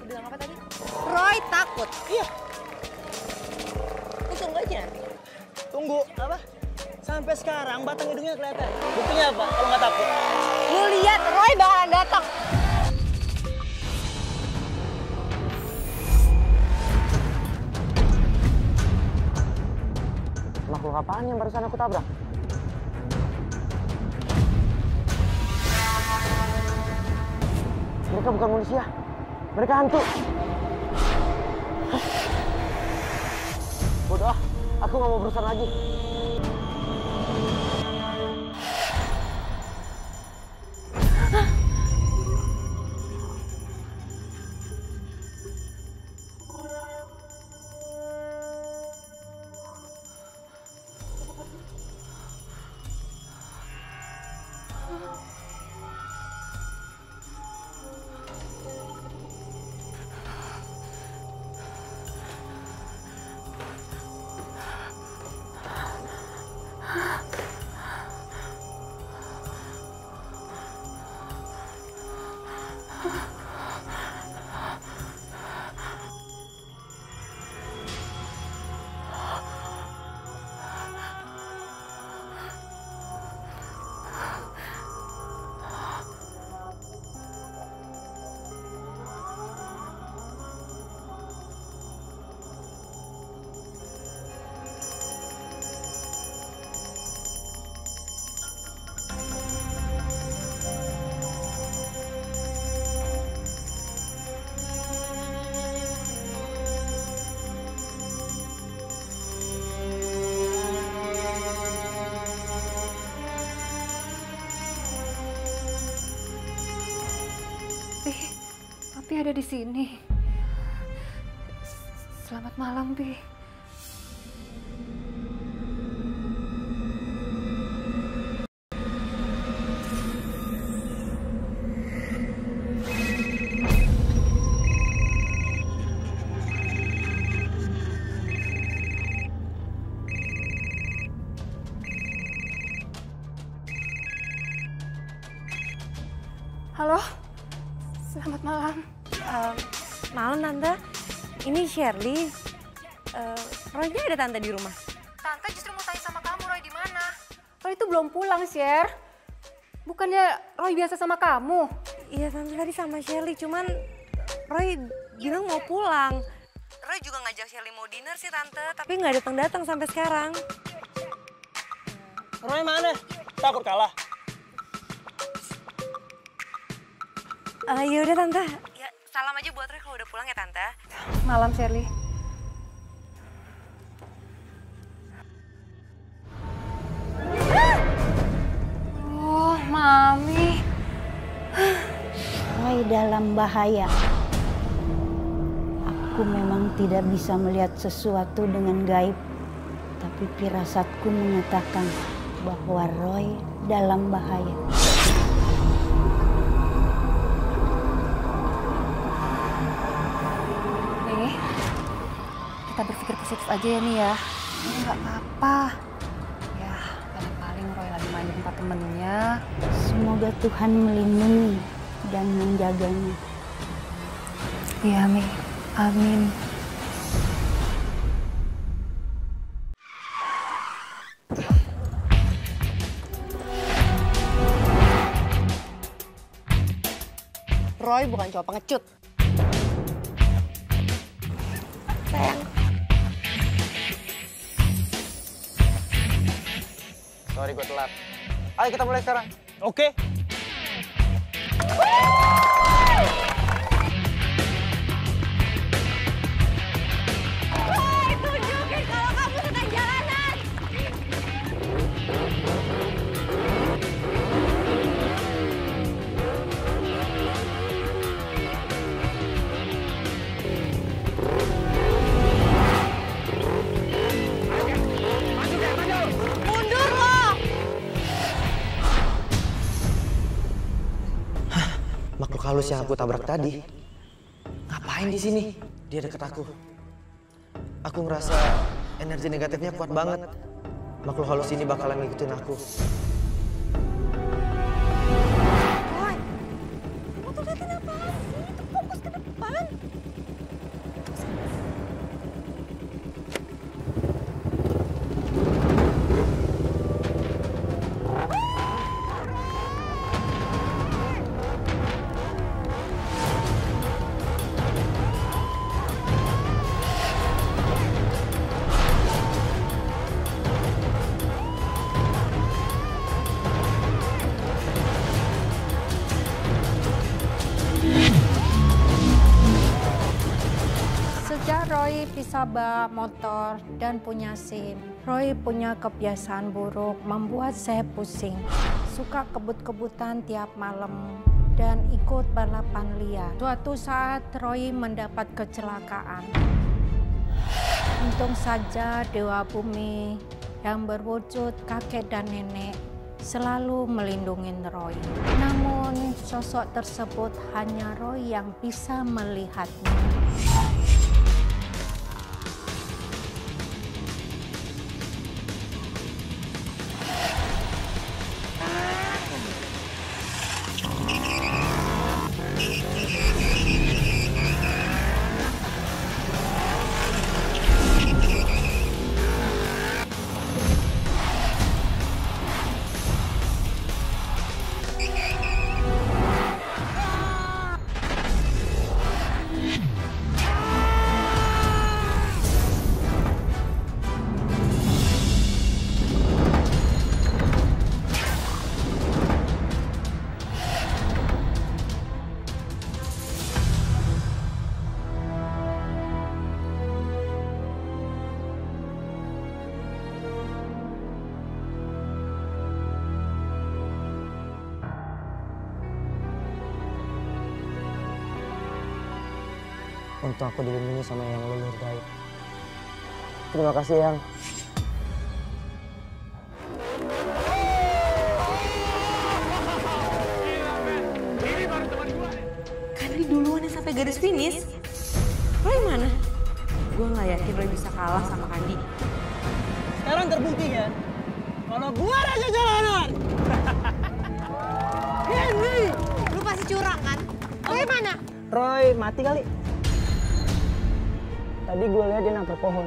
bilang apa tadi? Roy takut. Iya. Lu tunggu aja. Tunggu, apa? Sampai sekarang batang hidungnya kelihatan. Buktinya apa kalau nggak takut? Lu lihat Roy bakalan datang. Makhluk apaan yang barusan aku tabrak? Mereka bukan manusia. Mereka hantu. Bodoh, aku nggak mau berurusan lagi. Pi ada di sini. Selamat malam, Pi. Halo, selamat malam. Malam Tante, ini Shirley. Roy-nya ada Tante di rumah? Tante justru mau tanya sama kamu, Roy di mana? Roy itu belum pulang, Sher. Bukannya Roy biasa sama kamu? Iya Tante, tadi sama Shirley, cuman Roy bilang mau pulang. Roy juga ngajak Shirley mau dinner sih Tante, tapi nggak datang-datang sampai sekarang. Roy mana? Takut kalah? Ya udah Tante, ya salam aja buat Roy kalau udah pulang ya Tante. Malam, Shirley. Oh, Mami. Roy dalam bahaya. Aku memang tidak bisa melihat sesuatu dengan gaib, tapi firasatku mengatakan bahwa Roy dalam bahaya. Nih, kita berpikir positif aja ya nih ya. Ini nggak apa-apa. Ya, paling-paling Roy lagi main di tempat temennya. Semoga Tuhan melindungi dan menjaganya. Iya, Mi. Amin. Roy bukan cowok pengecut. Sayang. Sorry gue telat. Ayo kita mulai sekarang. Oke. Roy, tunjukin kalau kamu suka jalanan. Mundur loh. Makhluk halus yang aku tabrak tadi, ngapain di sini? Dia deket aku. Aku ngerasa energi negatifnya kuat banget. Makhluk halus ini bakalan ngikutin aku. Roy, kamu tuh liatin apaan sih? Itu fokus ke depan. bisa bak motor dan punya SIM. Roy punya kebiasaan buruk membuat saya pusing. Suka kebut-kebutan tiap malam dan ikut balapan liar. Suatu saat Roy mendapat kecelakaan. Untung saja Dewa Bumi yang berwujud kakek dan nenek selalu melindungi Roy. Namun sosok tersebut hanya Roy yang bisa melihatnya. Untuk aku dilindungi sama yang leluhur gaib. Terima kasih, Yang. Kandi duluan yang sampai garis finish. Roy mana? Gue nggak yakin Roy bisa kalah sama Kandi. Sekarang terbukti kan? Kalau gua raja jalanan. Henry, lu pasti curang kan? Roy mana? Roy mati kali. Tadi gue lihat dia nabrak pohon.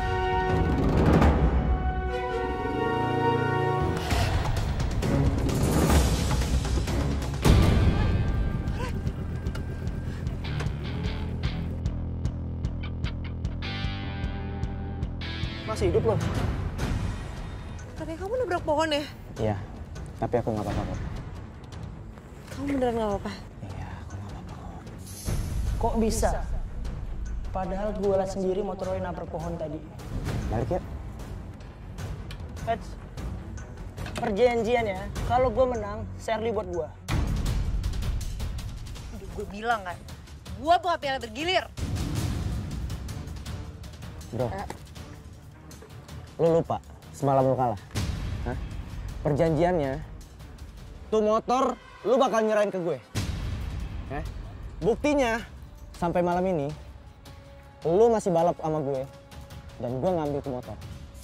Masih hidup loh. Tapi kamu nabrak pohon ya? Iya, tapi aku nggak apa-apa kok. Kamu beneran nggak apa-apa? Iya, aku nggak apa-apa kok. Kok bisa? Padahal gue lihat sendiri motor Roy nabrak pohon tadi. Balik ya. Eits, perjanjian ya, kalau gue menang, Shirley buat gue. Udah gue bilang kan, gue bukan piala bergilir. Bro, lu lupa semalam lu kalah? Hah? Perjanjiannya, tuh motor lu bakal nyerahin ke gue. Buktinya, sampai malam ini, lu masih balap sama gue, dan gue ngambil tuh motor.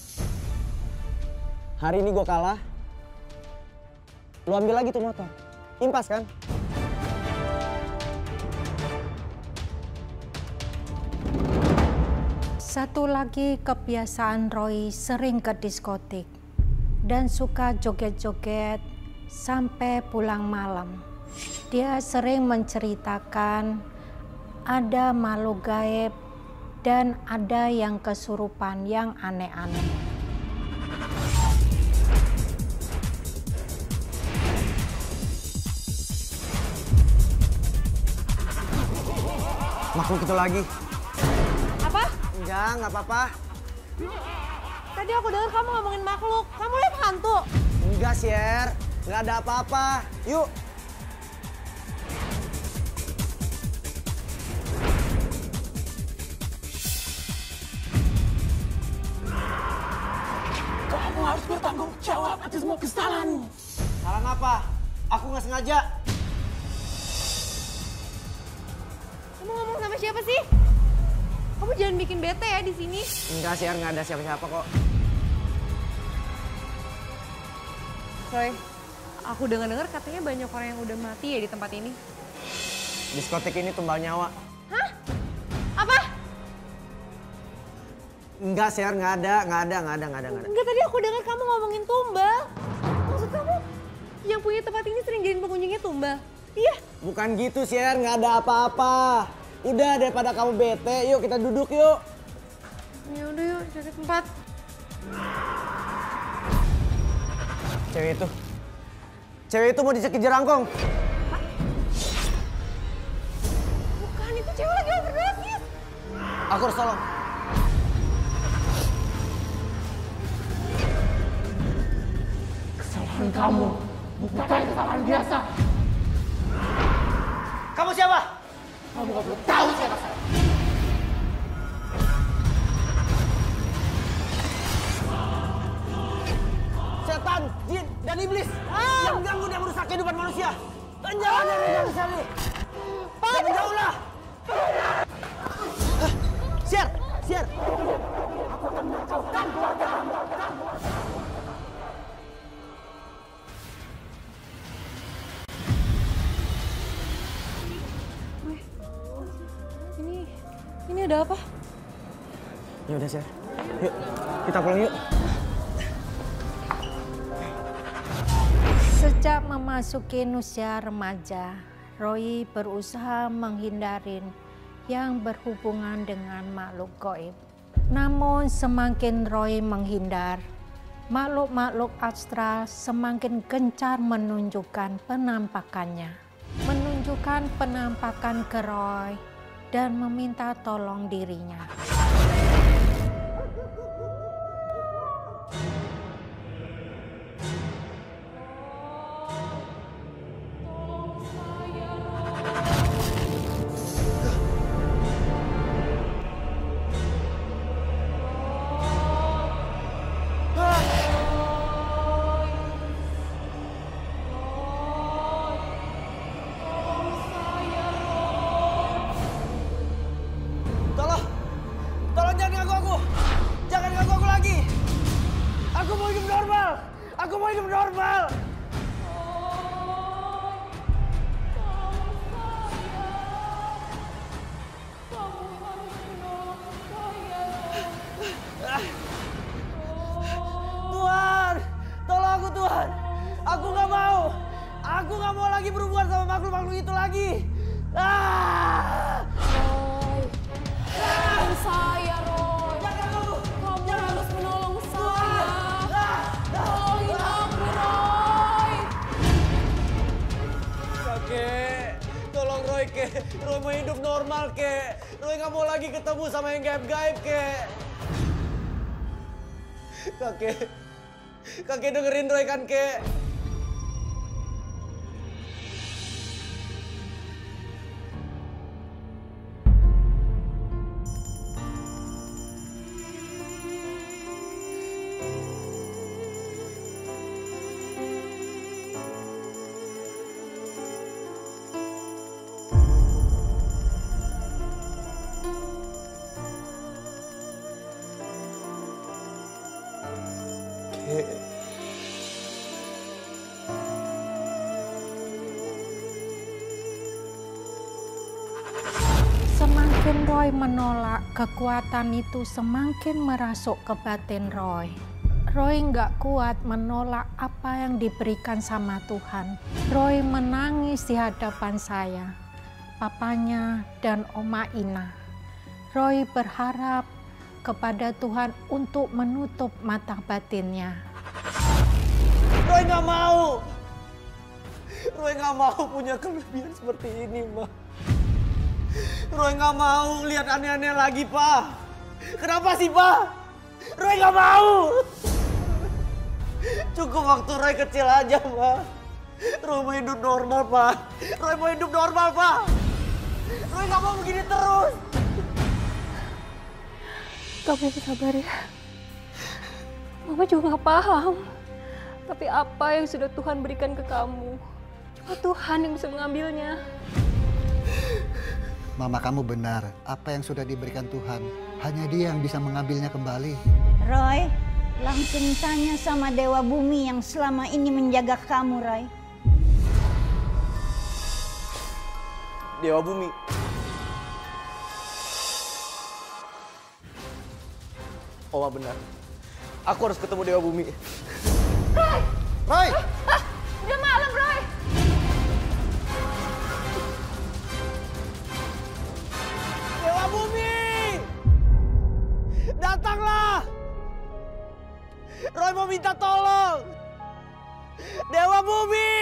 Hari ini gue kalah, lu ambil lagi tuh motor. Impas kan? Satu lagi kebiasaan Roy sering ke diskotik dan suka joget-joget sampai pulang malam. Dia sering menceritakan ada makhluk gaib dan ada yang kesurupan yang aneh-aneh. Makhluk itu lagi. Apa? Enggak, nggak apa-apa. Tadi aku dengar kamu ngomongin makhluk. Kamu lihat hantu? Enggak, Syer. Nggak ada apa-apa. Yuk. Kamu harus bertanggung jawab atas semua kesalahanmu. Salah apa? Aku nggak sengaja. Kamu ngomong sama siapa sih? Kamu jangan bikin bete ya di sini. Enggak, Syer. Nggak ada siapa-siapa kok. Roy, aku dengar-dengar katanya banyak orang yang udah mati ya di tempat ini. Diskotik ini tumbal nyawa. Hah? Apa? Enggak, Syer. Nggak ada. Enggak, tadi aku dengar kamu ngomongin tumbal. Maksud kamu yang punya tempat ini sering jadiin pengunjungnya tumbal? Iya. Bukan gitu, Syer. Nggak ada apa-apa. Udah, daripada kamu bete, yuk kita duduk yuk. Ya udah yuk, cari tempat. Cewek itu mau dicekik jerangkong. Bukan, itu cewek lagi overdose. Aku harus tolong. Dan kamu bukan kesalahan biasa. Kamu siapa? Kamu gak perlu tahu siapa saya. Setan, jin, dan iblis yang mengganggu dan merusak kehidupan manusia. Menjauh dari kami Shelly. Dan menjauhlah. Siar, siar. Aku akan mengacaukan keluarga kamu. Ini ada apa? Ya udah, Siar. Yuk, kita pulang yuk. Sejak memasuki usia remaja, Roy berusaha menghindarin yang berhubungan dengan makhluk gaib. Namun semakin Roy menghindar, makhluk-makhluk astral semakin gencar menunjukkan penampakannya. Menunjukkan penampakan ke Roy dan meminta tolong dirinya. Tolong jangan ganggu aku. Jangan ganggu aku lagi. Aku mau hidup normal. Aku mau hidup normal. Tuhan, tolong aku Tuhan. Aku nggak mau. Aku nggak mau lagi berhubungan sama makhluk-makhluk itu lagi. Saya, Roy. Kamu harus menolong saya. Tolongin aku, Roy. Kakek, tolong Roy, Kek. Roy mau hidup normal, Kek. Roy nggak mau lagi ketemu sama yang gaib-gaib, Kek. Kakek dengerin Roy kan, Kek? Semakin Roy menolak, kekuatan itu semakin merasuk ke batin Roy. Roy nggak kuat menolak apa yang diberikan sama Tuhan. Roy menangis di hadapan saya, papanya, dan Oma Ina. Roy berharap kepada Tuhan untuk menutup mata batinnya. Roy nggak mau. Roy nggak mau punya kelebihan seperti ini, Ma. Roy nggak mau lihat aneh-aneh lagi, Pak. Kenapa sih, Pak? Roy nggak mau. Cukup waktu Roy kecil aja, Pak. Roy mau hidup normal, Pak. Roy mau hidup normal, Pak. Roy nggak mau begini terus. Kamu sabar ya. Mama juga nggak paham. Tapi apa yang sudah Tuhan berikan ke kamu, cuma Tuhan yang bisa mengambilnya. Mama kamu benar, apa yang sudah diberikan Tuhan, hanya Dia yang bisa mengambilnya kembali. Roy, langsung tanya sama Dewa Bumi yang selama ini menjaga kamu, Roy. Dewa Bumi. Oma benar. Aku harus ketemu Dewa Bumi. Roy! Roy! Udah malam, Roy! Dewa Bumi! Datanglah! Roy mau minta tolong! Dewa Bumi!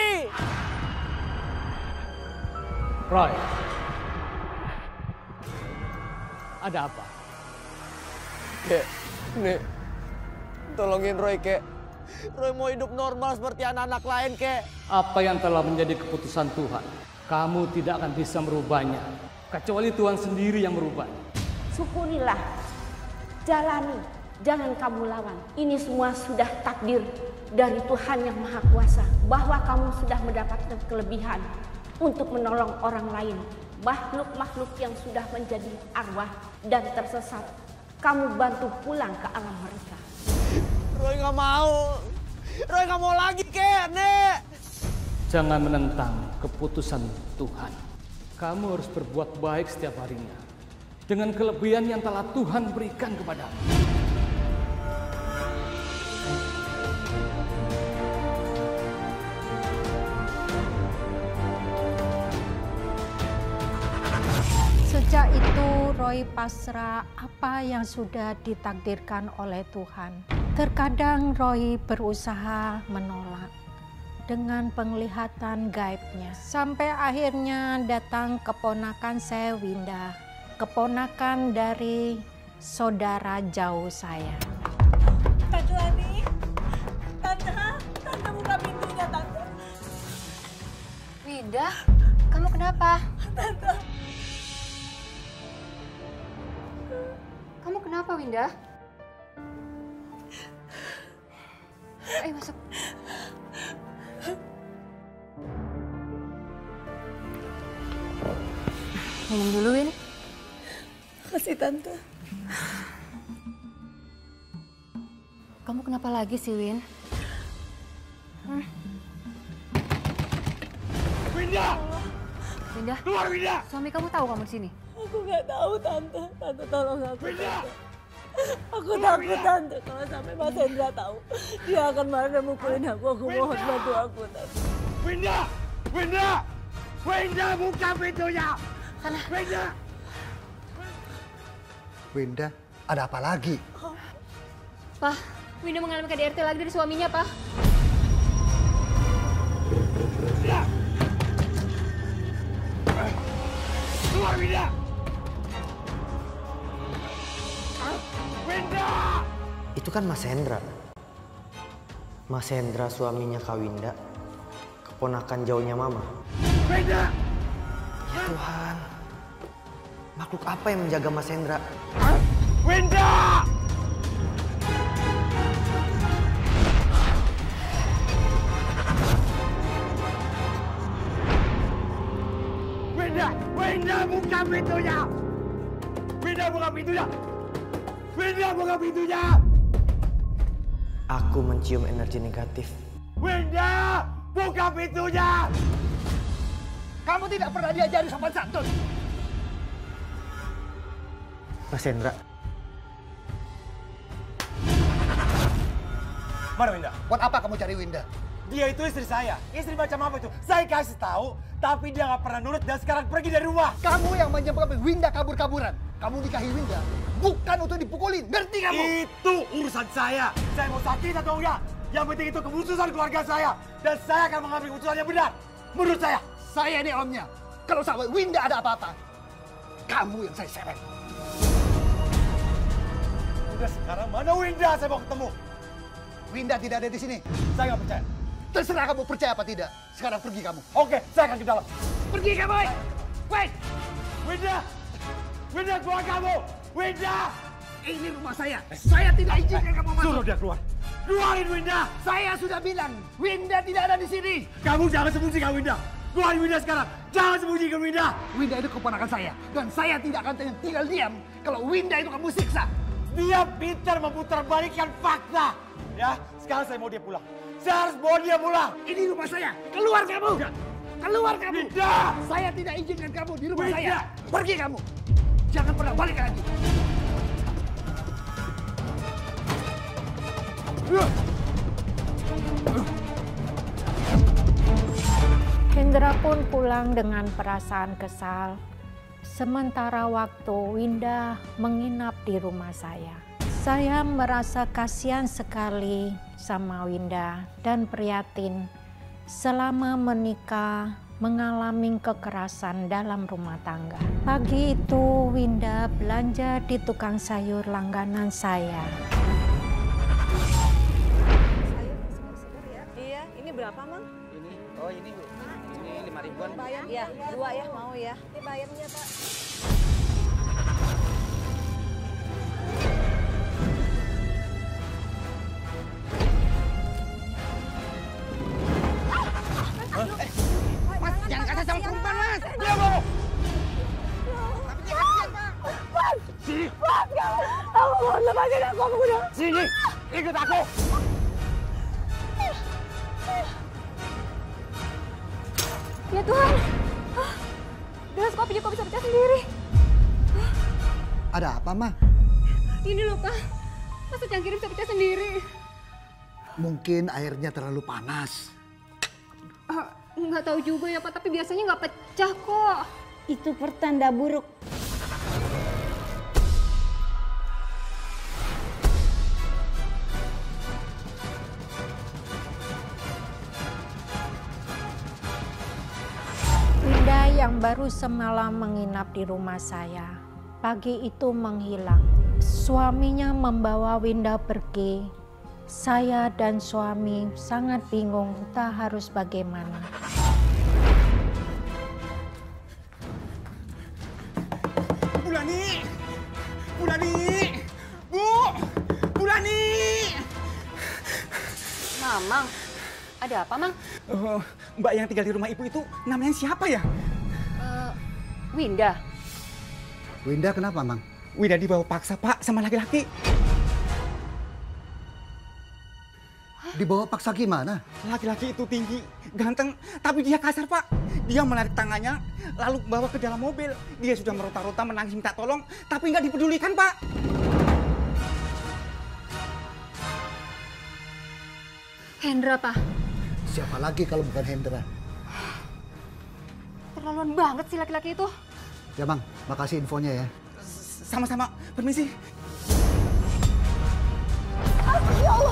Roy. Ada apa? Kek, Nek, tolongin Roy, Kek. Roy mau hidup normal seperti anak-anak lain, kek. Apa yang telah menjadi keputusan Tuhan, kamu tidak akan bisa merubahnya. Kecuali Tuhan sendiri yang merubahnya. Syukurilah, jalani, jangan kamu lawan. Ini semua sudah takdir dari Tuhan yang Maha Kuasa. Bahwa kamu sudah mendapatkan kelebihan untuk menolong orang lain. Makhluk-makhluk yang sudah menjadi arwah dan tersesat, kamu bantu pulang ke alam mereka. Roy nggak mau. Roy nggak mau lagi, kek, Nek. Jangan menentang keputusan Tuhan. Kamu harus berbuat baik setiap harinya dengan kelebihan yang telah Tuhan berikan kepadamu. Sejak itu Roy pasrah apa yang sudah ditakdirkan oleh Tuhan. Terkadang Roy berusaha menolak dengan penglihatan gaibnya. Sampai akhirnya datang keponakan saya, Winda. Keponakan dari saudara jauh saya. Tante Lani, Tante buka pintunya, Tante. Winda, kamu kenapa? Tante. Kamu kenapa, Winda? Ayo masuk. Minum dulu, Win. Makasih, Tante. Kamu kenapa lagi sih, Win? Winda! Winda? Keluar, Winda! Suami kamu tahu kamu di sini? Aku nggak tahu, Tante. Tante tolong aku. Winda! Aku takut, Tante. Kalau sampai Mas Hendra tahu, dia akan marah dan mukulin aku. Aku mohon bantu aku, Tante. Winda! Winda! Winda, buka pintunya! Sana. Winda! Winda, ada apa lagi? Pak, Winda mengalami KDRT lagi dari suaminya, Pak. Winda! Keluar, Winda! Winda! Itu kan Mas Hendra. Mas Hendra suaminya Kak Winda. Keponakan jauhnya Mama. Winda! Ya Tuhan. Makhluk apa yang menjaga Mas Hendra? Winda! Winda! Winda, buka pintunya! Winda, buka pintunya! Winda, buka pintunya! Aku mencium energi negatif. Winda, buka pintunya! Kamu tidak pernah diajari sopan santun. Mas Hendra. Mana Winda? Buat apa kamu cari Winda? Dia itu istri saya. Istri macam apa itu? Saya kasih tahu, tapi dia nggak pernah nurut dan sekarang pergi dari rumah. Kamu yang menyebabkan Winda kabur-kaburan. Kamu nikahi Winda bukan untuk dipukulin, ngerti kamu? Itu urusan saya. Saya mau sakit atau enggak? Yang penting itu keputusan keluarga saya. Dan saya akan mengambil keputusan yang benar. Menurut saya. Saya ini omnya. Kalau sama Winda ada apa-apa, kamu yang saya seret. Udah sekarang mana Winda? Saya mau ketemu. Winda tidak ada di sini. Saya nggak percaya. Terserah kamu percaya apa tidak. Sekarang pergi kamu. Oke, saya akan ke dalam. Pergi kamu. Wait. Winda! Winda, keluar kamu! Winda! Ini rumah saya. Saya tidak izinkan kamu masuk. Suruh dia keluar. Keluarin Winda! Saya sudah bilang, Winda tidak ada di sini. Kamu jangan sembunyikan Winda. Keluarin Winda sekarang. Jangan sembunyikan Winda. Winda itu keponakan saya. Dan saya tidak akan tinggal diam kalau Winda itu kamu siksa. Dia pintar memutarbalikkan fakta. Ya, sekarang saya mau dia pulang. Saya harus bawa dia pulang. Ini rumah saya. Keluar kamu. Keluar kamu. Winda! Saya tidak izinkan kamu di rumah Winda! saya. Pergi kamu. Jangan pernah balik lagi. Hendra pun pulang dengan perasaan kesal. Sementara waktu Winda menginap di rumah saya. Saya merasa kasihan sekali sama Winda dan prihatin selama menikah mengalami kekerasan dalam rumah tangga. Pagi itu Winda belanja di tukang sayur langganan saya. berapa, Mang? Ini, oh ini Bu. Ini 5.000-an. Bayar? Ya, 2 ya, mau ya. Ini bayarnya, Pak. Mas, jangan kasar sama perempuan, Mas. Dia mau. Tapi dia kasihan, Pak. Mas! Mas, kamu! Aku mohon lepasin aku udah. Sini, ikut aku. Ya Tuhan. Gelas kopi kok bisa pecah sendiri. Ada apa, Ma? Ini loh, Pak. Masa cangkir bisa pecah sendiri? Mungkin airnya terlalu panas. Nggak tahu juga ya, Pak. Tapi biasanya nggak pecah kok. Itu pertanda buruk. Winda yang baru semalam menginap di rumah saya, pagi itu menghilang. Suaminya membawa Winda pergi. Saya dan suami sangat bingung entah harus bagaimana. Bulani! Bulani! Bu! Bulani! Mamang, ada apa, Mang? Mbak yang tinggal di rumah ibu itu namanya siapa ya? Winda. Winda kenapa, Mang? Winda dibawa paksa, Pak, sama laki-laki. Dibawa paksa gimana? Laki-laki itu tinggi, ganteng, tapi dia kasar, Pak. Dia menarik tangannya, lalu bawa ke dalam mobil. Dia sudah meronta-ronta menangis minta tolong, tapi nggak dipedulikan, Pak. Hendra, Pak. Siapa lagi kalau bukan Hendra? Terlaluan banget sih laki-laki itu. Ya, Mang. Makasih infonya ya. Sama-sama, permisi. Ya Allah.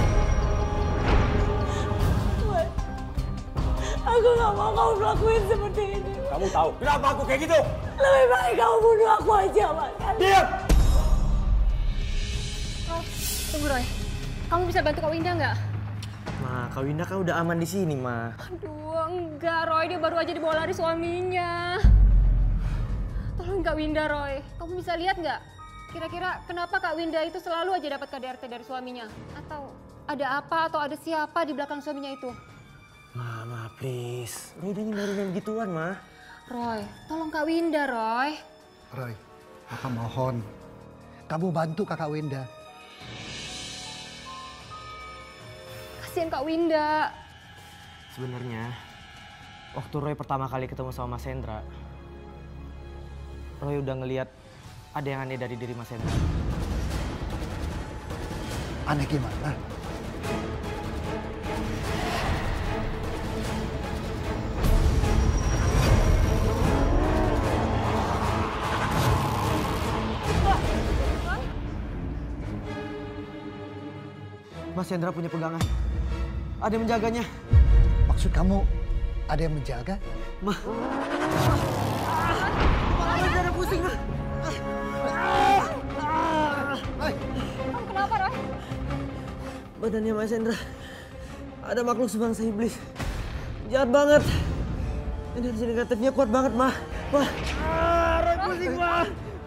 Aku gak mau kamu melakukan seperti ini. Kamu tahu kenapa aku kayak gitu? Lebih baik kamu bunuh aku aja, Mas. Diam! Roy, tunggu Roy. Kamu bisa bantu Kak Winda nggak? Ma, Kak Winda kan udah aman di sini, Ma. Aduh, enggak Roy. Dia baru aja dibawa lari suaminya. Tolong Kak Winda, Roy. Kamu bisa lihat nggak? Kira-kira kenapa Kak Winda itu selalu aja dapat KDRT dari suaminya? Atau ada apa atau ada siapa di belakang suaminya itu? Ma, please. Roy udah ngindarin gituan, Ma. Roy, tolong Kak Winda, Roy. Roy, Papa mohon. Kamu bantu Kakak Winda. Kasihan Kak Winda. Sebenarnya, waktu Roy pertama kali ketemu sama Mas Hendra, Roy udah ngeliat ada yang aneh dari diri Mas Hendra. Aneh gimana? Mas Hendra punya pegangan. Ada yang menjaganya. Maksud kamu ada yang menjaga? Ma. Kepala Roy pusing, Ma. Kamu kenapa, Roy? Badannya Mas Hendra ada makhluk sebangsa iblis. Jahat banget. Energi negatifnya kuat banget, Ma. Roy pusing, Ma.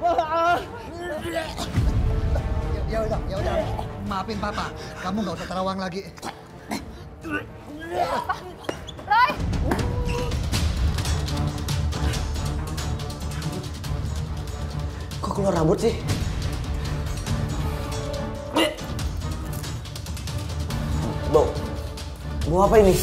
Ya udah. Maafin Papa. Kamu nggak usah terawang lagi. Roy! Kok keluar rambut sih? Bau apa ini?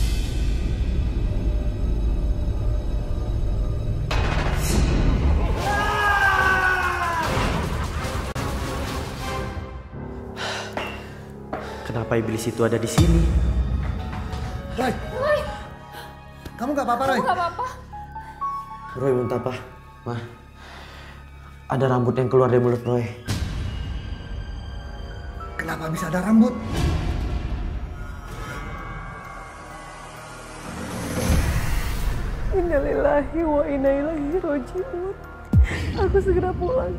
Kenapa iblis itu ada di sini? Roy! Kamu nggak apa-apa, Roy? Kamu nggak apa-apa? Roy minta apa? Ma, ada rambut yang keluar dari mulut Roy. Kenapa bisa ada rambut? Innalillahi wa inna ilaihi raji'un. Aku segera pulang.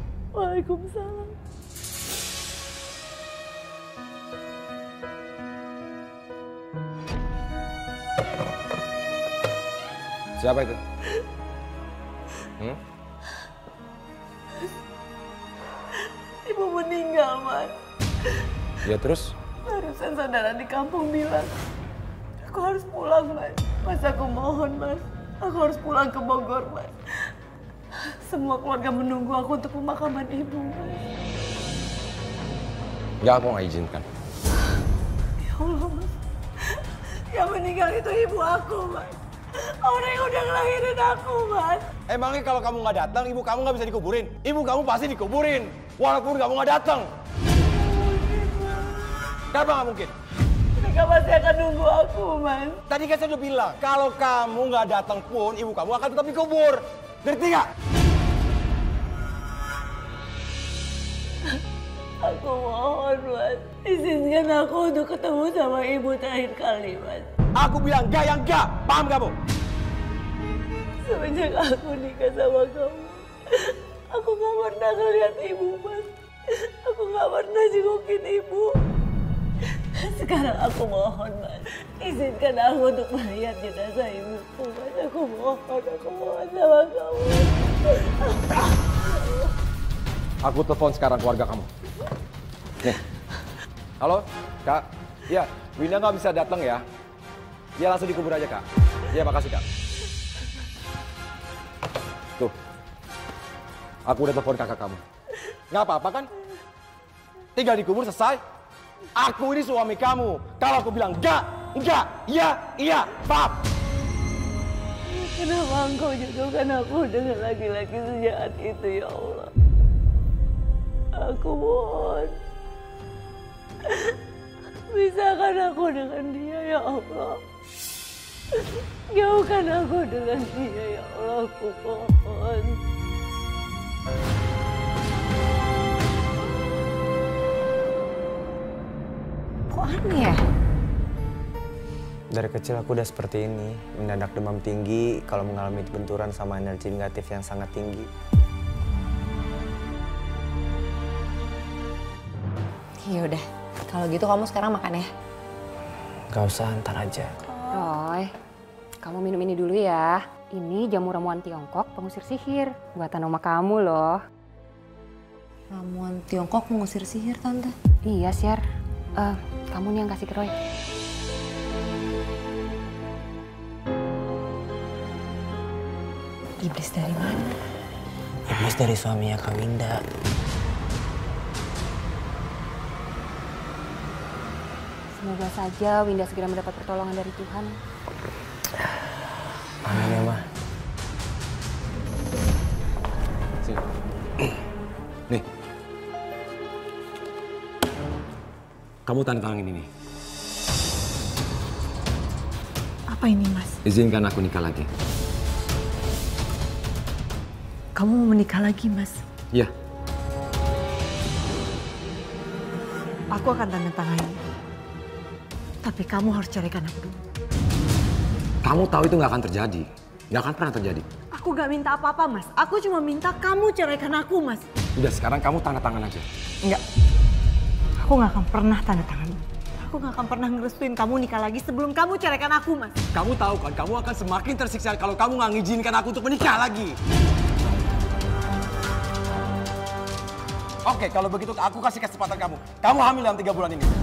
Waalaikumsalam. Siapa itu? Ibu meninggal, Mas. Ya terus? Barusan saudara di kampung bilang, aku harus pulang, Mas. Mas, aku mohon, Mas. Aku harus pulang ke Bogor, Mas. Semua keluarga menunggu aku untuk pemakaman ibu, Mas. Enggak, aku nggak izinkan. Ya Allah, Mas. Yang meninggal itu ibu aku, Mas. Orang yang udah ngelahirin aku, Mas. Emangnya kalau kamu nggak datang, ibu kamu nggak bisa dikuburin? Ibu kamu pasti dikuburin, walaupun kamu nggak datang. Kenapa nggak mungkin? Mereka pasti akan nunggu aku, Mas. Tadi kan saya udah bilang, kalau kamu nggak datang pun, ibu kamu akan tetap dikubur. Ngerti nggak? Aku mohon, Mas. Izinkan aku untuk ketemu sama ibu terakhir kali, Mas. Aku bilang enggak yang enggak. Paham kamu? Semenjak aku nikah sama kamu, aku gak pernah ngeliat ibu, Mas. Aku gak pernah jengukin ibu. Sekarang aku mohon, Mas. Izinkan aku untuk melihat jenazah ibuku, Mas. Aku mohon sama kamu. Aku telepon sekarang keluarga kamu. Nih. Halo, Kak. Ya, Winda nggak bisa datang ya. Dia langsung dikubur aja, Kak. Iya, makasih, Kak. Tuh. Aku udah telepon kakak kamu. Nggak apa-apa kan? Tinggal dikubur selesai. Aku ini suami kamu. Kalau aku bilang enggak, iya, paham? Kenapa engkau jodohkan aku dengan laki-laki sejahat itu, ya Allah? Aku mohon. Pisahkan aku dengan dia, ya Allah. Jauhkan aku dengan dia, ya Allah. Aku mohon. Kok aneh ya? Dari kecil aku udah seperti ini, mendadak demam tinggi kalau mengalami benturan sama energi negatif yang sangat tinggi. Ya udah, kalau gitu kamu sekarang makan ya. Gak usah, ntar aja. Roy, kamu minum ini dulu ya. Ini jamu ramuan Tiongkok pengusir sihir. Buatan oma kamu loh. Ramuan Tiongkok mengusir sihir, Tante? Iya, Syar. Kamu nih yang kasih ke Roy. Iblis dari mana? Iblis dari suaminya Kak Winda. Semoga saja Winda segera mendapat pertolongan dari Tuhan. Amin ya, Ma. Sini. Nih. Kamu tanda tangan ini nih. Apa ini, Mas? Izinkan aku nikah lagi. Kamu mau menikah lagi, Mas? Iya. Aku akan tanda tangannya. Tapi kamu harus ceraikan aku dulu. Kamu tahu itu nggak akan terjadi. Nggak akan pernah terjadi. Aku gak minta apa-apa, Mas. Aku cuma minta kamu ceraikan aku, Mas. Udah, sekarang kamu tanda tangan aja. Enggak. Aku gak akan pernah tanda tangan. Aku gak akan pernah ngerestuin kamu nikah lagi sebelum kamu ceraikan aku, Mas. Kamu tahu kan, kamu akan semakin tersiksa kalau kamu nggak ngizinkan aku untuk menikah lagi. Oke, kalau begitu aku kasih kesempatan kamu. Kamu hamil dalam 3 bulan ini.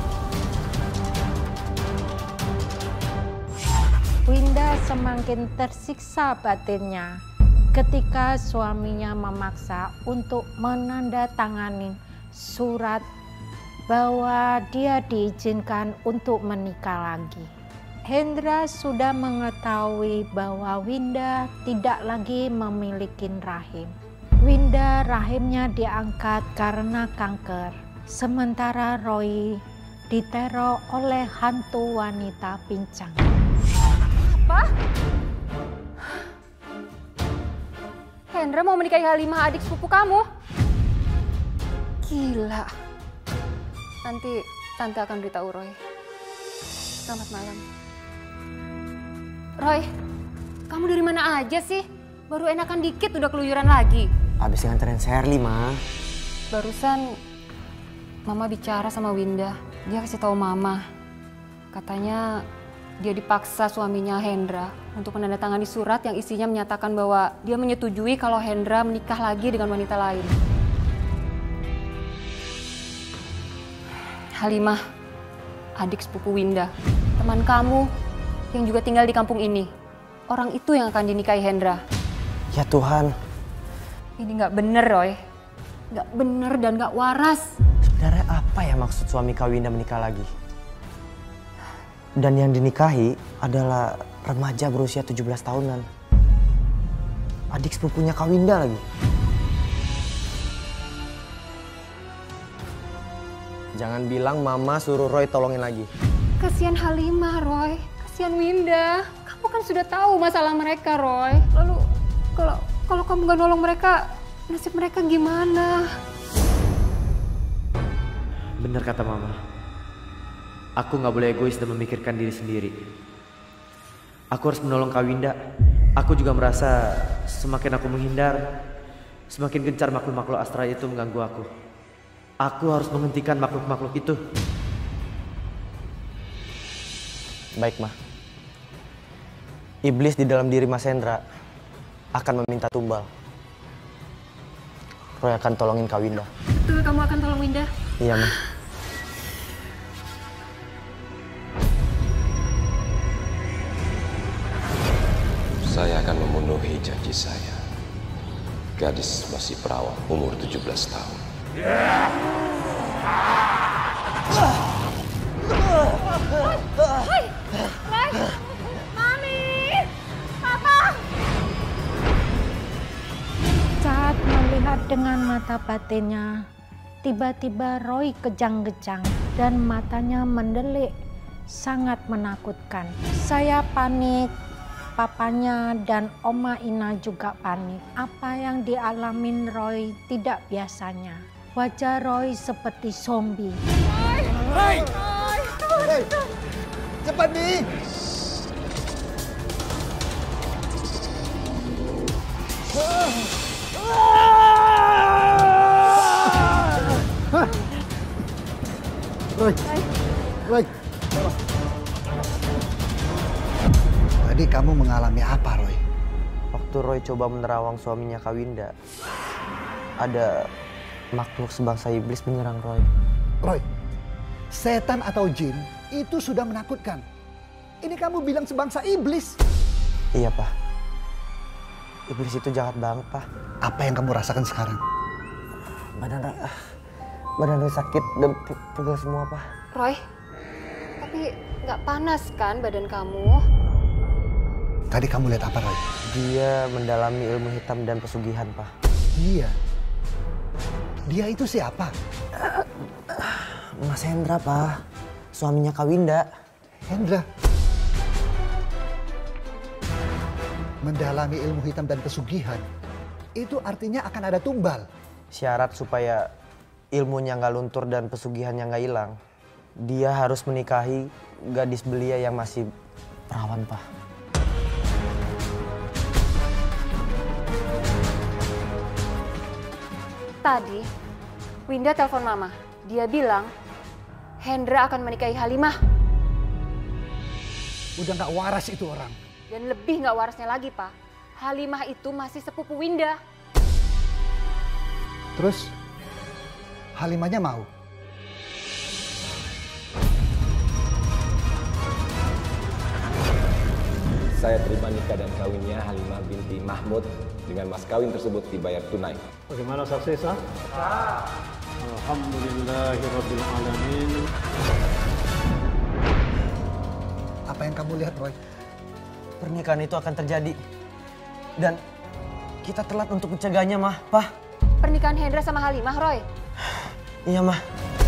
Winda semakin tersiksa batinnya ketika suaminya memaksa untuk menandatangani surat bahwa dia diizinkan untuk menikah lagi. Hendra sudah mengetahui bahwa Winda tidak lagi memiliki rahim. Winda rahimnya diangkat karena kanker, sementara Roy diteror oleh hantu wanita pincang. Apa? Hendra mau menikahi Halimah, adik sepupu kamu? Gila. Nanti Tante akan beritahu Roy. Selamat malam. Roy, kamu dari mana aja sih? Baru enakan dikit udah keluyuran lagi. Abis nganterin Shirley, Ma. Barusan Mama bicara sama Winda. Dia kasih tahu Mama. Katanya Dia dipaksa suaminya Hendra untuk menandatangani surat yang isinya menyatakan bahwa dia menyetujui kalau Hendra menikah lagi dengan wanita lain. Halimah, adik sepupu Winda, teman kamu yang juga tinggal di kampung ini. Orang itu yang akan dinikahi Hendra. Ya Tuhan. Ini nggak bener, Roy. Nggak bener dan nggak waras. Sebenarnya apa ya maksud suami Kak Winda menikah lagi? Dan yang dinikahi adalah remaja berusia 17 tahunan. Adik sepupunya Kak Winda lagi. Jangan bilang mama suruh Roy tolongin lagi. Kasihan Halimah, Roy. Kasihan Winda. Kamu kan sudah tahu masalah mereka, Roy. Lalu kalau kamu gak nolong mereka, nasib mereka gimana? Benar kata mama. Aku gak boleh egois dan memikirkan diri sendiri. Aku harus menolong Kak Winda. Aku juga merasa semakin aku menghindar, semakin gencar makhluk-makhluk astral itu mengganggu aku. Aku harus menghentikan makhluk-makhluk itu. Baik, Ma. Iblis di dalam diri Mas Hendra akan meminta tumbal. Roy akan tolongin Kak Winda. Betul, kamu akan tolong Winda? Iya, Ma. Saya akan memenuhi janji saya. Gadis masih perawan, umur 17 tahun. Hei! Roy! Mami! Papa! Saat melihat dengan mata batinnya, tiba-tiba Roy kejang-kejang dan matanya mendelik, sangat menakutkan. Saya panik, papanya dan Oma Ina juga panik. Apa yang dialamin Roy tidak biasanya. Wajah Roy seperti zombie. Roy! Hey, cepat nih! Roy. Tadi kamu mengalami apa, Roy? Waktu Roy coba menerawang suaminya Kak Winda, ada makhluk sebangsa iblis menyerang Roy. Roy, setan atau jin itu sudah menakutkan. Ini kamu bilang sebangsa iblis. Iya, Pak. Iblis itu jahat banget, Pak. Apa yang kamu rasakan sekarang? Badan Roy sakit dan pegel semua, Pak. Roy, tapi nggak panas kan badan kamu? Tadi kamu lihat apa, Roy? Dia mendalami ilmu hitam dan pesugihan, Pak. Dia itu siapa? Mas Hendra, Pak. Suaminya Kak Winda. Hendra? Mendalami ilmu hitam dan pesugihan. Itu artinya akan ada tumbal. Syarat supaya ilmunya nggak luntur dan pesugihannya nggak hilang, dia harus menikahi gadis belia yang masih perawan, Pak. Tadi, Winda telepon Mama. Dia bilang, Hendra akan menikahi Halimah. Udah nggak waras itu orang. Dan lebih nggak warasnya lagi, Pak. Halimah itu masih sepupu Winda. Terus, Halimahnya mau? Saya terima nikah dan kawinnya Halimah binti Mahmud dengan mas kawin tersebut dibayar tunai. Bagaimana saksi sah? Alhamdulillahirabbil alamin. Apa yang kamu lihat, Roy? Pernikahan itu akan terjadi. Dan kita telat untuk mencegahnya, Mah. Pak. Pernikahan Hendra sama Halimah, Roy? Iya, Mah.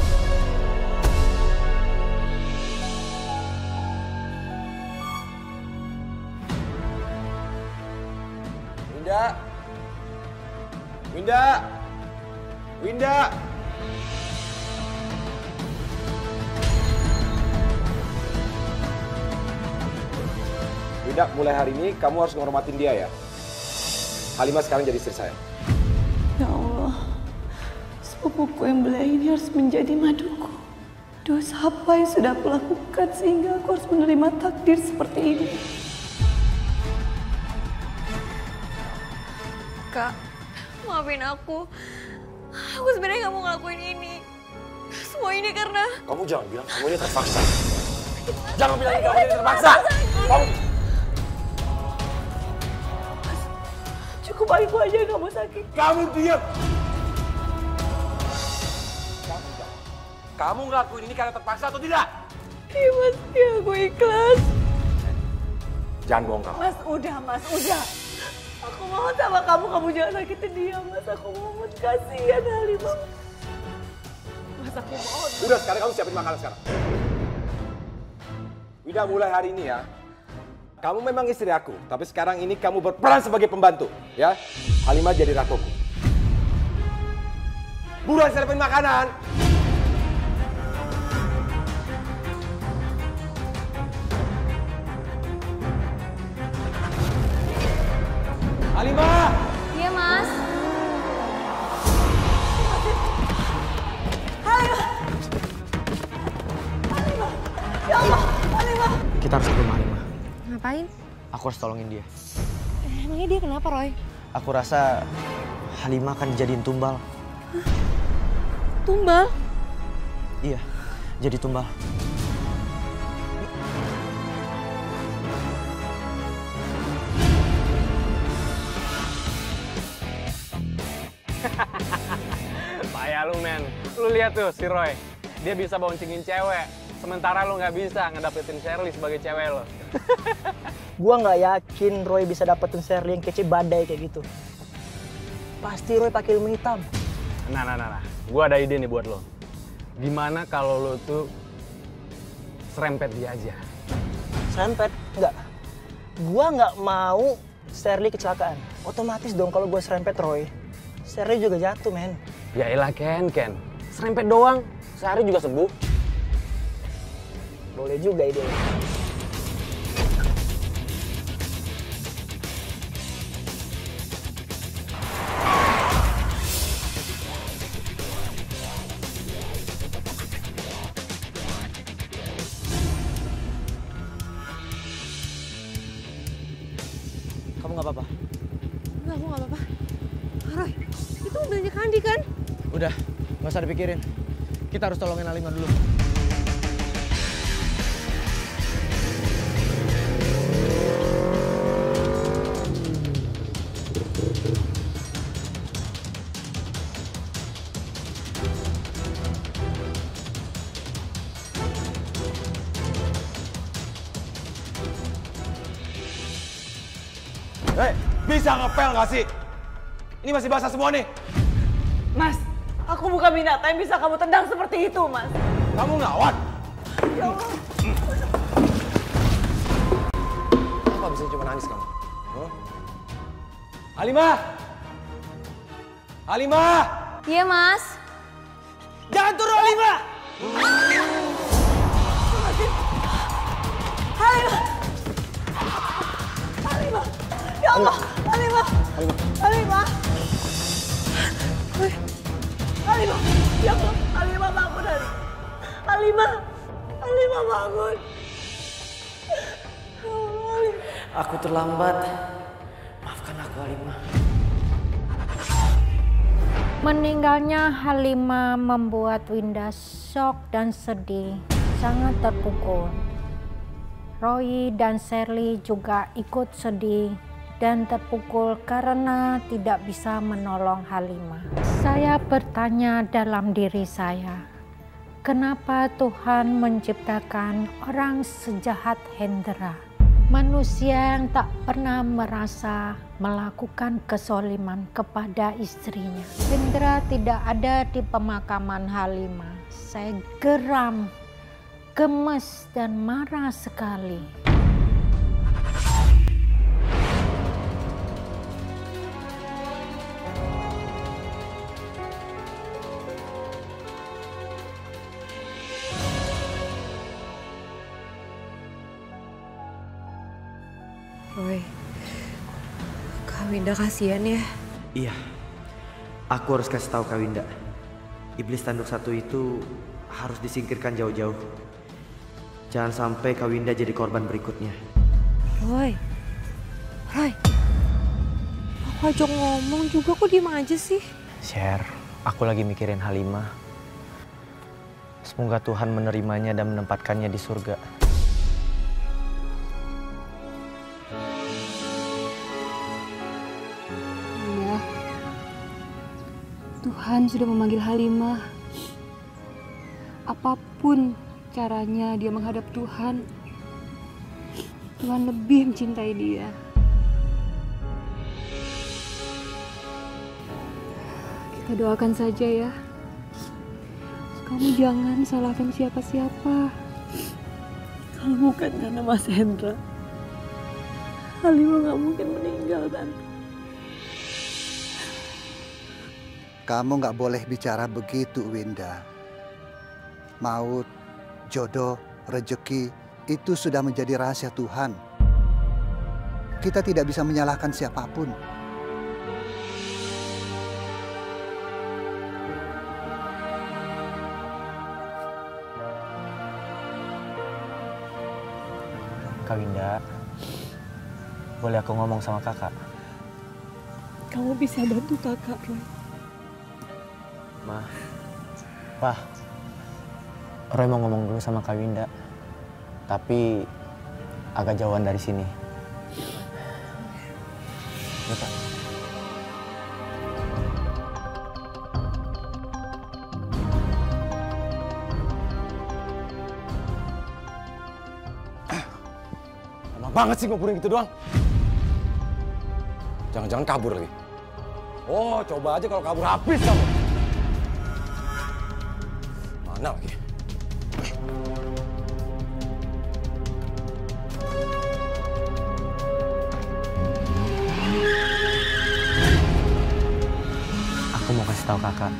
Winda! Winda! Winda! Winda, mulai hari ini kamu harus menghormatin dia ya. Halimah sekarang jadi istri saya. Ya Allah, sepupuku yang belia ini harus menjadi maduku. Dosa apa yang sudah aku lakukan sehingga aku harus menerima takdir seperti ini? Kak, maafin aku. Aku sebenarnya nggak mau ngelakuin ini. Semua ini karena... Kamu jangan bilang kamu ini terpaksa. Jangan bilang kamu ini terpaksa. Kamu... Cukup aku aja yang kamu sakit. Kamu diam. Kamu ngelakuin ini karena terpaksa atau tidak? Iya Mas, ya aku ikhlas. Jangan bohong kamu. Mas, udah Mas, udah. Aku mohon sama kamu jangan sakitin dia Mas. Aku mohon, kasihan Halimah. Mas, aku mohon. Udah, sekarang kamu siapin makanan sekarang. Udah mulai hari ini ya. Kamu memang istri aku, tapi sekarang ini kamu berperan sebagai pembantu, ya. Halimah jadi rakoku. Buruan siapin makanan. Halimah! Iya, Mas. Halimah! Halimah! Ya Allah, Halimah! Kita harus ke rumah Halimah. Ngapain? Aku harus tolongin dia. Emangnya dia kenapa, Roy? Aku rasa Halimah akan dijadiin tumbal. Tumbal? Iya, jadi tumbal. Payah lu men, lu lihat tuh si Roy, dia bisa boncengin cewek, sementara lu nggak bisa ngedapetin Shirley sebagai cewek lo. Gua nggak yakin Roy bisa dapetin Shirley yang kece badai kayak gitu. Pasti Roy pakai ilmu hitam. Nah, gua ada ide nih buat lo. Gimana kalau lo tuh serempet dia aja? Serempet? Nggak. Gua nggak mau Shirley kecelakaan. Otomatis dong kalau gua serempet Roy, Shirley juga jatuh, men. Ya elah Ken. Serempet doang, sehari juga sembuh. Boleh juga ide. Kamu nggak apa-apa? Enggak, aku nggak apa-apa. Roy, itu mobilnya Kandi kan? Udah, nggak usah dipikirin. Kita harus tolongin Halimah dulu. Hei, bisa ngepel nggak sih? Ini masih basah semua nih. Mas, aku bukan binatang yang bisa kamu tendang seperti itu, Mas. Kamu ngelawan? Ya Allah. Kenapa bisa cuma nangis kamu? Huh? Halimah! Halimah! Iya, Mas. Jangan turun, Halimah! Halimah! Halimah! Ya Allah! Halimah! Halimah! Halimah! Ya Allah! Halimah bangun, Halimah! Halimah bangun! Aku terlambat. Maafkan aku, Halimah. Meninggalnya Halimah membuat Winda syok dan sedih, sangat terpukul. Roy dan Shirley juga ikut sedih dan terpukul karena tidak bisa menolong Halimah. Saya bertanya dalam diri saya, kenapa Tuhan menciptakan orang sejahat Hendra? Manusia yang tak pernah merasa melakukan kezaliman kepada istrinya. Hendra tidak ada di pemakaman Halimah. Saya geram, gemes dan marah sekali. Roy, Kak Winda kasihan ya. Iya, aku harus kasih tahu Kak Winda. Iblis tanduk satu itu harus disingkirkan jauh-jauh. Jangan sampai Kak Winda jadi korban berikutnya. Roy, aku ajak ngomong juga kok diem aja sih? Sher, aku lagi mikirin Halimah. Semoga Tuhan menerimanya dan menempatkannya di surga. Iya, Tuhan sudah memanggil Halimah. Apapun caranya dia menghadap Tuhan, Tuhan lebih mencintai dia. Kita doakan saja ya. Kamu jangan salahkan siapa-siapa. Kalau bukan karena Mas Hendra, Halimah nggak mungkin meninggal, Tante. Kamu nggak boleh bicara begitu, Winda. Maut, jodoh, rejeki, itu sudah menjadi rahasia Tuhan. Kita tidak bisa menyalahkan siapapun. Kak Winda, boleh aku ngomong sama kakak? Kamu bisa bantu kakak, Roy. Ma, Pak, Roy mau ngomong dulu sama Kak Winda, tapi agak jauhan dari sini. Ya, Pak. Lama banget sih nguburin gitu doang. Jangan-jangan kabur lagi. Oh, coba aja kalau kabur habis kamu. Mana lagi? Aku mau kasih tahu kakak.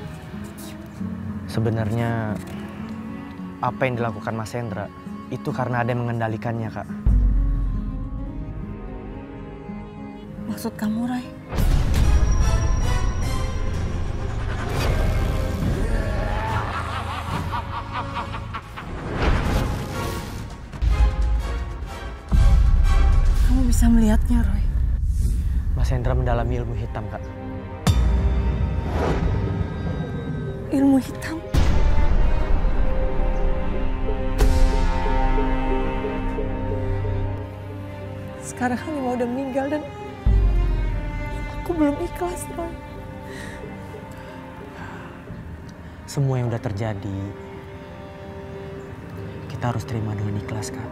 Sebenarnya apa yang dilakukan Mas Hendra itu karena ada yang mengendalikannya, Kak. Maksud kamu, Roy? Kamu bisa melihatnya, Roy? Mas Hendra mendalami ilmu hitam, Kak. Ilmu hitam? Sekarang Halimah udah meninggal dan aku belum ikhlas, Roy. Semua yang udah terjadi, kita harus terima dengan ikhlas, Kak.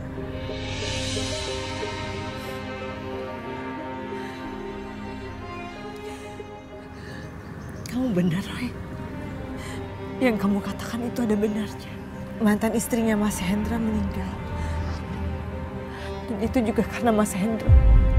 Kamu benar, Roy. Yang kamu katakan itu ada benarnya. Mantan istrinya Mas Hendra meninggal. Dan itu juga karena Mas Hendra.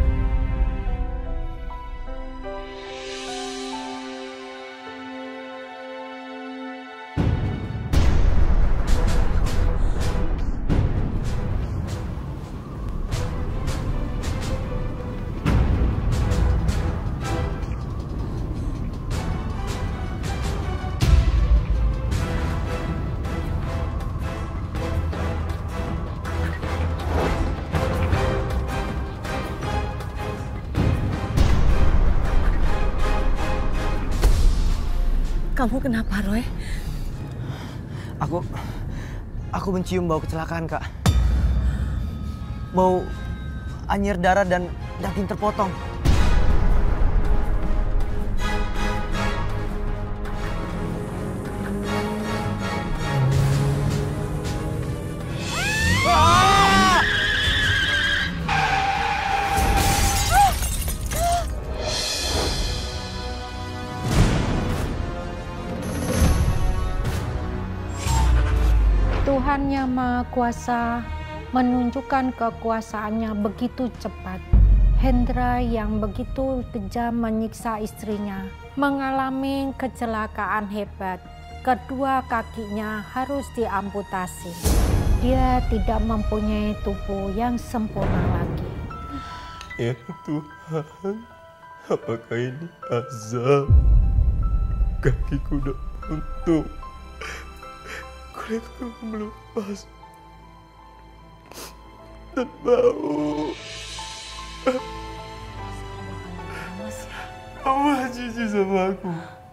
Kamu kenapa, Roy? Aku mencium bau kecelakaan, Kak. Bau anyir darah dan daging terpotong. Tuhan Yang Maha Kuasa menunjukkan kekuasaannya begitu cepat. Hendra yang begitu kejam menyiksa istrinya mengalami kecelakaan hebat. Kedua kakinya harus diamputasi. Dia tidak mempunyai tubuh yang sempurna lagi. Ya Tuhan, apakah ini azab? Kakiku udah buntu. kulitku melupas dan bau. Kamu gak jijik sama aku.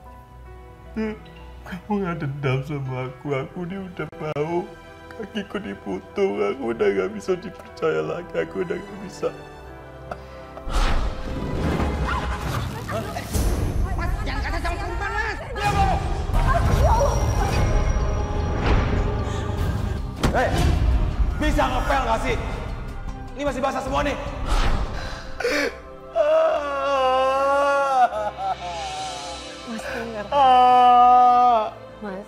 Kamu gak dendam sama aku ini udah bau. Kakiku diputung, aku udah gak bisa dipercaya lagi, aku udah gak bisa. Mas, jangan kata sama perempuan, Mas. Ya Allah. Hei, bisa ngepel gak sih? Ini masih basah semua nih. Mas dengar. Mas.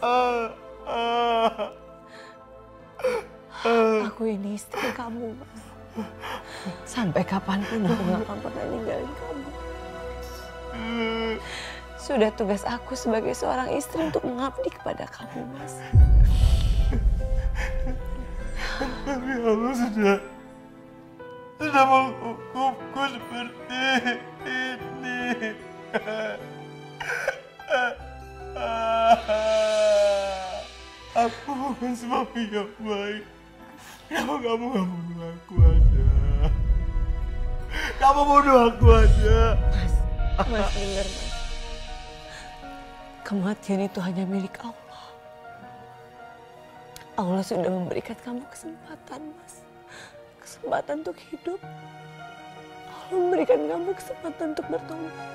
Aku ini istri kamu, Mas. Sampai kapanpun aku gak akan pernah ninggalin kamu. Sudah tugas aku sebagai seorang istri untuk mengabdi kepada kamu, Mas. Tapi Allah sudah menghukumku seperti ini. Aku bukan suami yang baik. Kenapa kamu gak bunuh aku aja? Kamu bunuh aku aja. Mas dengar, Mas. Kematian itu hanya milik Allah. Allah sudah memberikan kamu kesempatan, Mas. Kesempatan untuk hidup. Allah memberikan kamu kesempatan untuk bertobat.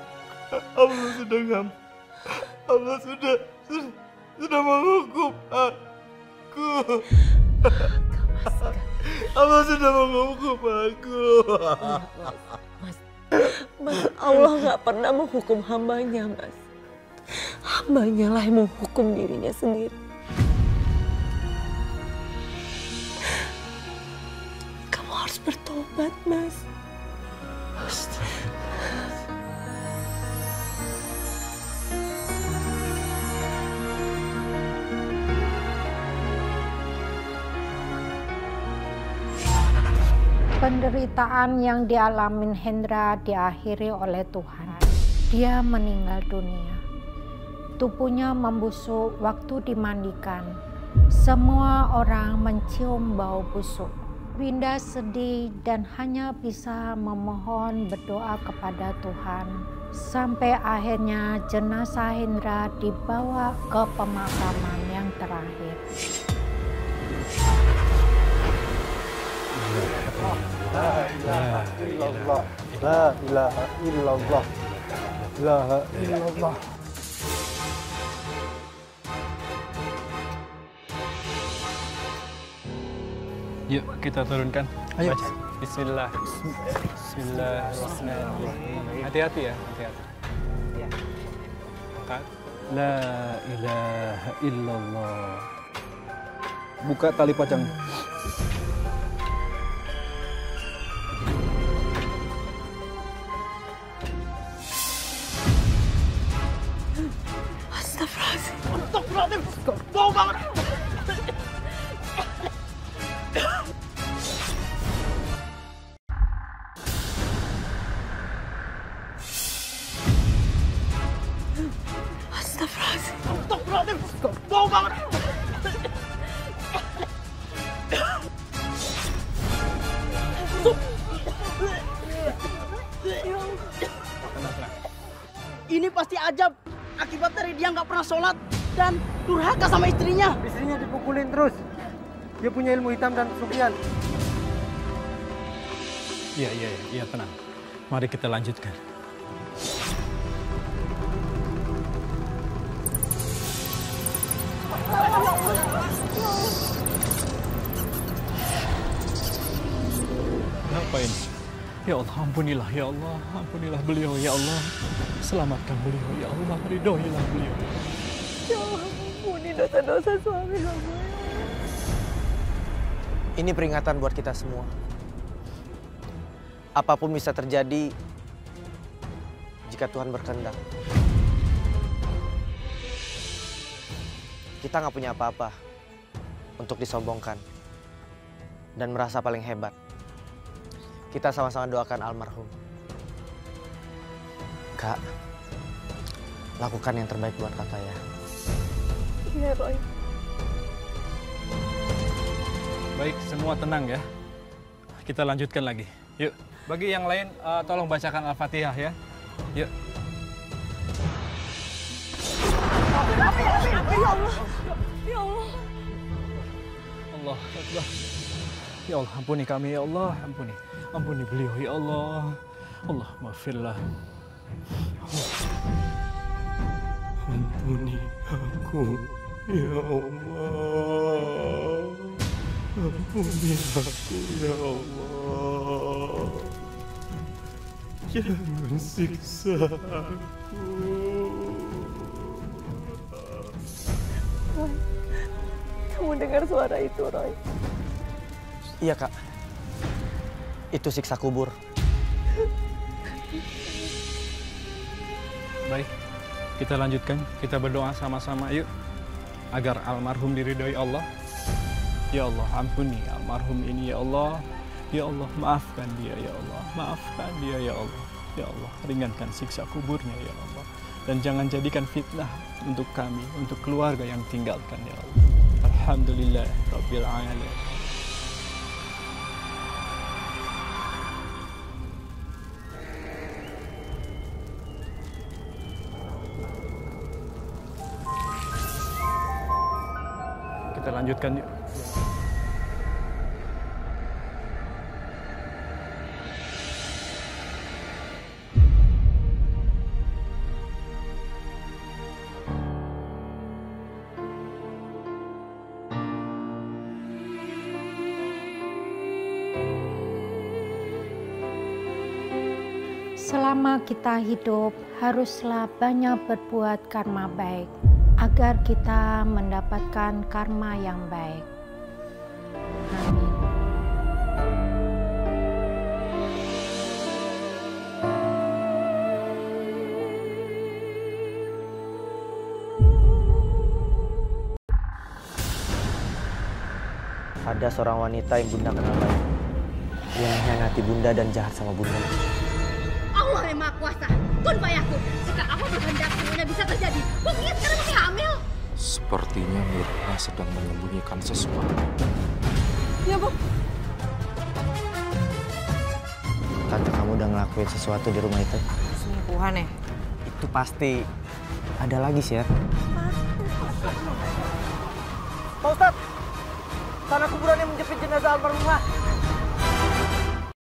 Allah sudah menghukum aku. Allah sudah menghukum aku. Mas, Allah nggak pernah menghukum hambanya, Mas. Hambanya lah yang menghukum dirinya sendiri. Kamu harus bertobat, Mas. Penderitaan yang dialami Hendra diakhiri oleh Tuhan. Dia meninggal dunia. Tubuhnya membusuk waktu dimandikan. Semua orang mencium bau busuk. Winda sedih dan hanya bisa memohon berdoa kepada Tuhan. Sampai akhirnya jenazah Hendra dibawa ke pemakaman yang terakhir. La ilaha illallah. La ilaha illallah. La ilaha illallah. Yuk kita turunkan. Ayo. Baca. Bismillah. Bismillahirrahmanirrahim. Hati-hati ya, hati-hati. Angkat. La ilaha illallah. Buka tali pajang. Astagfirullahaladzim. Bau banget. Astagfirullahaladzim. Bau banget. Ini pasti ajab. Akibat dari dia nggak pernah sholat dan durhaka sama istrinya. Istrinya dipukulin terus. Dia punya ilmu hitam dan pesugihan. Iya, tenang. Mari kita lanjutkan. Kenapa ini? Ya Allah, ampunilah ya Allah, ampunilah beliau ya Allah. Selamatkan beliau ya Allah, ridhoilah beliau. Ya Allah, ampuni dosa-dosa suami kamu. Ini peringatan buat kita semua. Apapun bisa terjadi jika Tuhan berkehendak. Kita nggak punya apa-apa untuk disombongkan dan merasa paling hebat. Kita sama-sama doakan almarhum. Kak, lakukan yang terbaik buat kakak ya. Iya, Roy. Baik, semua tenang ya. Kita lanjutkan lagi. Yuk, bagi yang lain tolong bacakan Al-Fatihah ya. Yuk. Ya Allah. Ya Allah. Allah Akbar. Ya Allah, ampuni kami ya Allah, ampuni. Ampuni beliau ya Allah. Allah maafirlah. Ampuni aku ya Allah. Ampuni aku ya Allah. Jangan siksa aku. Roy, kamu dengar suara itu, Roy? Iya, Kak. Itu siksa kubur. Baik, kita lanjutkan. Kita berdoa sama-sama yuk. Agar almarhum diridhoi Allah. Ya Allah, ampuni almarhum ini ya Allah. Ya Allah, maafkan dia ya Allah. Maafkan dia ya Allah. Ya Allah, ringankan siksa kuburnya ya Allah. Dan jangan jadikan fitnah untuk kami, untuk keluarga yang tinggalkan ya Allah. Alhamdulillah Rabbil Alamin. Kita lanjutkan yuk. Selama kita hidup, haruslah banyak berbuat karma baik, agar kita mendapatkan karma yang baik. Amin. Ada seorang wanita yang Bunda kenal baik. Dia mengkhianati Bunda dan jahat sama Bunda. Allah yang Maha Kuasa, kun fayakun. Jika Allah berkehendak, semuanya bisa terjadi. Buktinya sekarang masih hamil. Sepertinya Mirna sedang menyembunyikan sesuatu. Ya, Bu. Tante, kamu udah ngelakuin sesuatu di rumah itu? Selingkuhan ya? Itu pasti. Ada lagi sih ya. Pak Ustadz, tanah kuburan yang menjepit jenazah almarhumah.